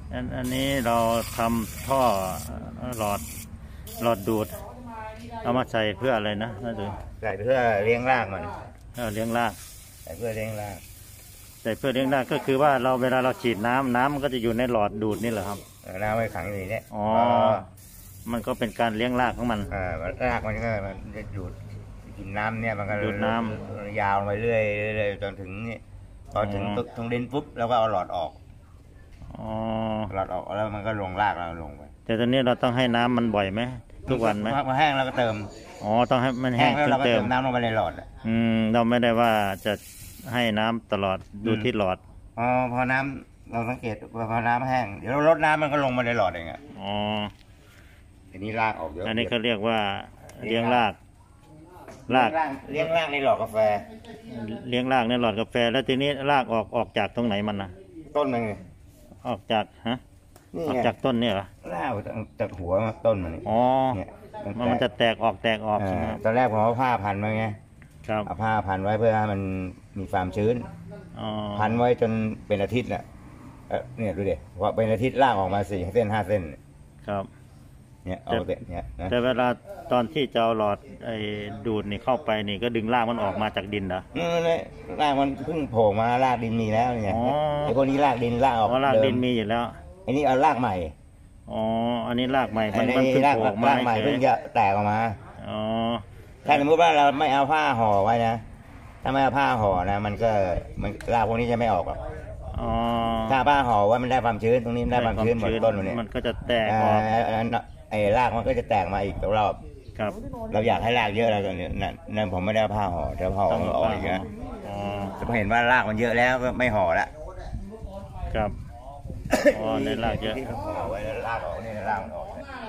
อันนี้เราทำท่อหลอดดูดเอามาใส่เพื่ออะไรนะน่าจะใส่เพื่อเลี้ยงรากมันเลี้ยงรากใส่เพื่อเลี้ยงรากใส่เพื่อเลี้ยงรากก็คือว่าเวลาเราฉีดน้ำมันก็จะอยู่ในหลอดดูดนี่เหรอครับน้ำไว้ขังอยู่นี่อ๋อมันก็เป็นการเลี้ยงรากของมันรากมันก็มันจะดูดกินน้ำเนี่ยมันก็ดูดน้ำยาวไปเรื่อยจนถึงนี่พอถึงตรงดินปุ๊บแล้วก็เอาหลอดออกหลอดออกแล้วมันก็ลงรากเราลงไปแต่ตอนนี้เราต้องให้น้ำมันบ่อยไหมทุกวันไหมพอแห้งเราก็เติมต้องให้มันแห้งแล้วเราก็เติมน้ำลงไปในหลอดเราไม่ได้ว่าจะให้น้ำตลอดดูที่หลอดพอน้ำเราสังเกตพอน้ำแห้งเดี๋ยวเราลดน้ำมันก็ลงมาในหลอดเองทีนี้รากออกเยอะอันนี้เขาเรียกว่าเลี้ยงรากเลี้ยงรากในหลอดกาแฟเลี้ยงรากในหลอดกาแฟแล้วทีนี้รากออกจากตรงไหนมันนะต้นมันออกจากออกจากต้นเนี่ยเหรอรากจากหัวต้นมันเนี่ยมันจะแตกออกใช่ไหมตอนแรกผมเอาผ้าพันไว้ไงครับเอาผ้าพันไว้เพื่อให้มันมีความชื้นพันไว้จนเป็นอาทิตย์น่ะเนี่ยดูดิว่าเป็นอาทิตย์รากออกมา4 เส้น 5 เส้นครับเนี่ยเอาเนี่ยแต่เวลาตอนที่จะเอาหลอดดูดนี่เข้าไปนี่ก็ดึงรากมันออกมาจากดินเหรอรากมันเพิ่งโผล่มารากดินมีแล้วเนี่ยไอ้พวกนี้รากดินรากออกรากดินมีอยู่แล้วอันนี้เอารากใหม่อันนี้รากใหม่มันเพิ่งโผล่มารากใหม่เพิ่งจะแตกออกมาถ้าสมมติว่าเราไม่เอาผ้าห่อไว้นะถ้าไม่เอาผ้าห่อนะมันรากพวกนี้จะไม่ออกหรอกถ้าผ้าห่อว่ามันได้ความชื้นตรงนี้ได้ความชื้นหมดต้นมันก็จะแตกออกไอ้รากมันก็จะแตกมาอีกรอบครับเราอยากให้รากเยอะแล้วเนี่ยนั่นผมไม่ได้ผ้าห่อแต่ผ้าห่อออกอีกนะจะเห็นว่ารากมันเยอะแล้วก็ไม่ห่อละครับในรากเยอะห่อไว้แล้วรากออกนี่รากมันออก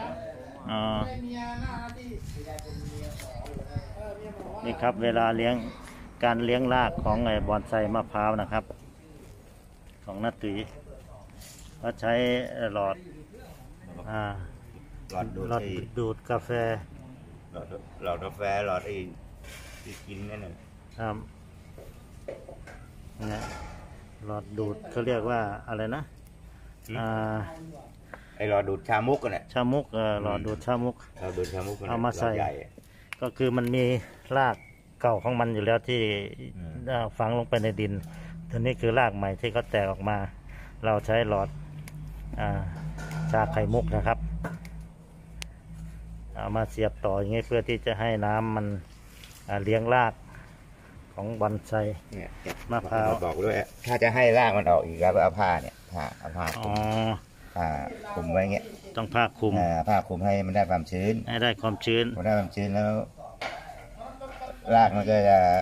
นี่ครับเวลาการเลี้ยงรากของไอ้บอนไซมะพร้าวนะครับของนาตุยก็ใช้หลอดดูดกาแฟหลอดกาแฟหลอดที่กินนั่นน่ะครับนะหลอดดูดเขาเรียกว่าอะไรนะไอหลอดดูดชามุกกันน่ะชามุกหลอดดูดชามุกเอามาใส่ก็คือมันมีรากเก่าของมันอยู่แล้วที่ฝังลงไปในดินทีนี้คือรากใหม่ที่เขาแตกออกมาเราใช้หลอดชาไข่มุกนะครับเอามาเสียบต่ออย่างนี้เพื่อที่จะให้น้ำมันเลี้ยงรากของบอนไซมะพร้าวบอกด้วยถ้าจะให้รากมันออกอีกแล้วเอาผ้าเนี่ยผ้าคลุมไว้เงี้ยต้องผ้าคลุมให้มันได้ความชื้นให้ได้ความชื้นแล้วรากมันก็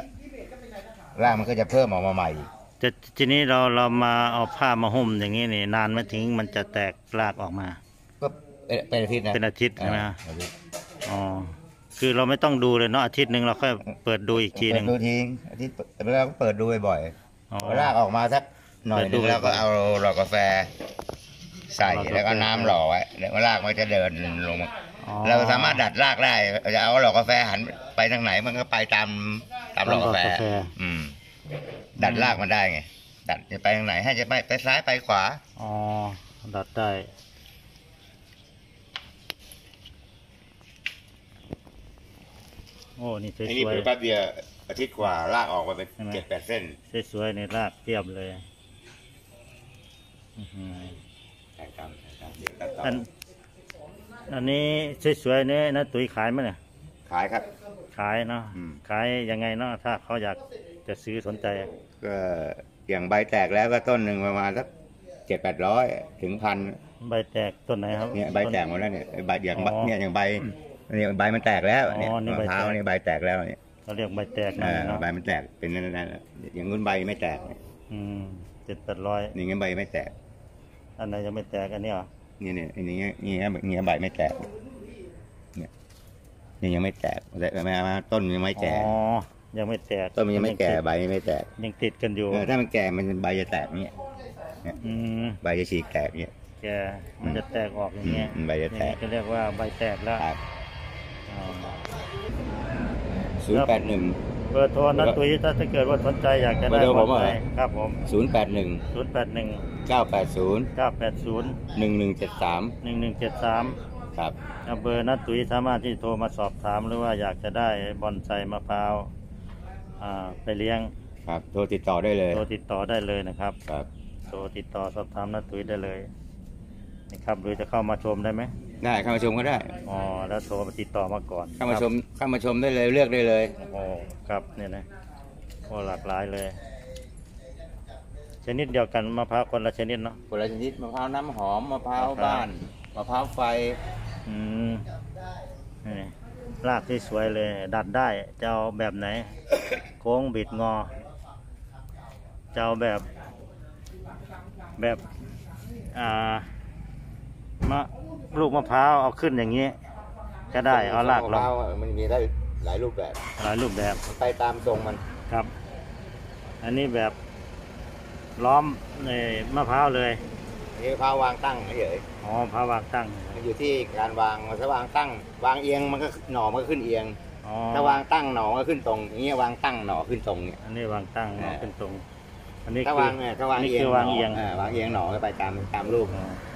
จะเพิ่มออกมาใหม่แต่ทีนี้เรามาเอาผ้ามาหุ้มอย่างนี้นี่นานไม่ถึงมันจะแตกรากออกมาก็เป็นอาทิตย์นะเป็นอาทิตย์ใช่ไหมคือเราไม่ต้องดูเลยเนาะอาทิตย์หนึ่งเราค่อยเปิดดูอีกทีหนึ่งดูทิ้งอาทิตย์เราก็เปิดดูบ่อยๆรากออกมาสักหน่อยนึงแล้วก็เอาหลอดกาแฟใส่แล้วก็น้ำหล่อไว้แล้วรากมันจะเดินลงเราสามารถดัดรากได้จะเอาหลอดกาแฟหันไปทางไหนมันก็ไปตามหลอดกาแฟดัดรากมันได้ไงดัดจะไปทางไหนให้จะไปซ้ายไปขวาดัดได้โอ้นี่สวยๆนี่แป๊บเดียวอาทิตย์กว่ารากออกมาเป็น7-8 เส้นสวยๆในรากเทียบเลยอันนี้สวยๆนี่นะตุ๋ยขายไหมเนี่ยขายครับขายเนาะขายยังไงเนาะถ้าเขาอยากจะซื้อสนใจก็อย่างใบแตกแล้วก็ต้นหนึ่งประมาณสัก700-800 ถึง 1,000 ใบแตกต้นไหนครับเนี่ยใบแตกหมดแล้วเนี่ยใบอย่างใบเนี่ยใบมันแตกแล้วเนี่ยมะพร้าวนี่ใบแตกแล้วเนี่ยเขาเรียกใบแตกใบมันแตกเป็นนั่นอย่างนู้นใบไม่แตก 700-800 นี่งั้นใบไม่แตกอันไหนยังไม่แตกอันนี้เหรอเนี่ยอันนี้ใบไม่แตกเนี่ยนี่ยังไม่แตกแต่ต้นยังไม่แก่ยังไม่แตกต้นมันยังไม่แก่ใบไม่แตกยังติดกันอยู่ถ้ามันแก่มันใบจะแตกเนี่ยใบจะฉีกแตกเนี่ยแก่มันจะแตกออกอย่างเงี้ยใบจะแตกก็เรียกว่าใบแตกแล้ว 081 เบอร์โทรนัดตุยถ้าเกิดว่าสนใจอยากจะได้บอลไซครับผม 081 081 980 980 1173 1173 ครับเบอร์นัดตุยสามารถที่โทรมาสอบถามหรือว่าอยากจะได้บอนไซมะพร้าวไปเลี้ยงครับโทรติดต่อได้เลยโทรติดต่อได้เลยนะครับครับโทรติดต่อสอบถามนัดตุยได้เลยนะครับหรือจะเข้ามาชมได้ไหมได้เข้ามาชมก็ได้อ๋อแล้วโทรมาติดต่อมาก่อนเข้ามาชมได้เลยเลือกได้เลยโอ้ครับเนี่ยนะโอ้หลากหลายเลยชนิดเดียวกันมะพร้าวคนละชนิดเนาะคนละชนิดมะพร้าวน้ำหอมมะพร้าวบ้านมะพร้าวไฟนี่รากที่สวยเลยดัดได้จะเอาแบบไหน โค้งบิดงอจะเอาแบบลูกมะพร้าวเอาขึ้นอย่างนี้ก็ได้เอารากลงมันมีได้หลายรูปแบบไปตามทรงมันครับอันนี้แบบล้อมในมะพร้าวเลยนี่มะพร้าววางตั้งเฉยอ๋อมะพร้าววางตั้งมันอยู่ที่การวางถ้าวางตั้งวางเอียงมันก็หน่อมันก็ขึ้นเอียงถ้าวางตั้งหน่อก็ขึ้นตรงอย่างเงี้ยวางตั้งหน่อขึ้นตรงเนี่ยอันนี้วางตั้งหน่อขึ้นตรงอันนี้ถ้าวางเอียงวางเอียงหน่อไปตามรูป